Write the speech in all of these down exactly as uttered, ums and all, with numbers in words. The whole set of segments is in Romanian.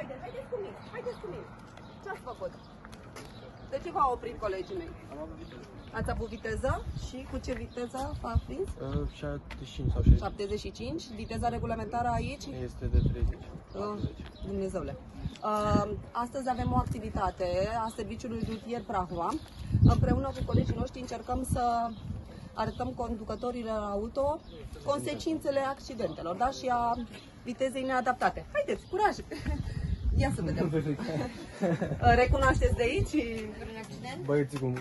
haide, haideți cu mine, haideți cu mine. Ce ați făcut? De ce v-au oprit colegii mei? Am avut viteză. Ați avut viteză? Și cu ce viteză v-a prins? Uh, șaptezeci și cinci sau șaizeci. șaptezeci și cinci. Viteza regulamentară aici? Este de treizeci. Uh, Dumnezeule. Uh, astăzi avem o activitate a Serviciului Rutier Prahova. Împreună cu colegii noștri încercăm să arătăm conducătorilor auto consecințele accidentelor, da? Și a vitezei neadaptate. Haideți, curaj! Ia să vedem. Recunoașteți de aici un accident? Băieții cu,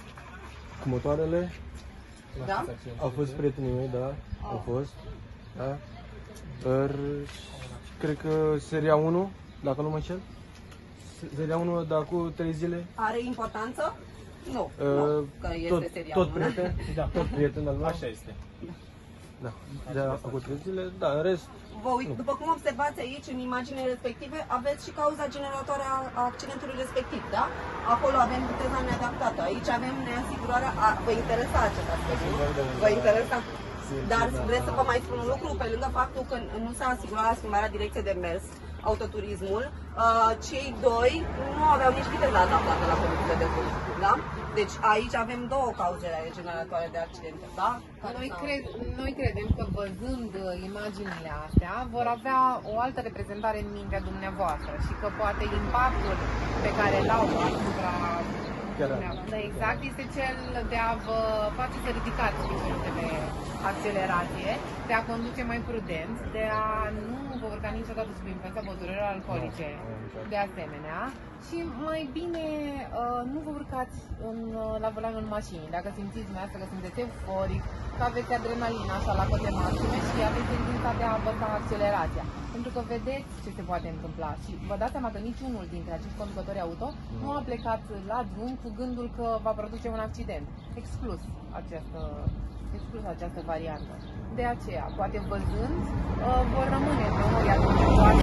cu motoarele. Da? Au fost prietenii mei, da, au fost. Da. Dar, cred că seria unu, dacă nu mă înșel. Seria unu, dar cu trei zile. Are importanță? Nu, Uh, nu, că este tot, seria tot unu. prieten, da, tot prieten al meu. Așa este. Da, de-a făcut trei zile, da, în rest. Vă uit, după cum observați aici, în imaginile respective, aveți și cauza generatoare a accidentului respectiv, da? Acolo avem viteza neadaptată, aici avem neasigurarea, a, vă interesa acest aspect, nu? Vă interesa? Dar vreți să vă mai spun un lucru, pe lângă faptul că nu s-a asigurat la schimbarea direcției de mers, autoturismul, uh, cei doi nu aveau nici viteza adaptată la condițiile de drum, da? Deci aici avem două cauze generatoare de accidente, da? Noi, cred, noi credem că văzând imaginile astea vor avea o altă reprezentare în mintea dumneavoastră și că poate impactul pe care l-au asupra dumneavoastră exact este cel de a vă face să ridicați nivelul de accelerație, de a conduce mai prudent, de a nu vă urca niciodată sub influența băuturilor alcoolice, de asemenea. Și mai bine uh, nu vă urcați în, la volanul mașinii. Dacă simțiți dumneavoastră că sunteți euforic, că aveți adrenalina așa la cote maxime și aveți tendința de a băta accelerația. Pentru că vedeți ce se poate întâmpla și vă dați seama că niciunul dintre acești conducători auto nu a plecat la drum cu gândul că va produce un accident. Exclus această, exclus această variantă. De aceea, poate văzând, uh, vor rămâne în memoria dumneavoastră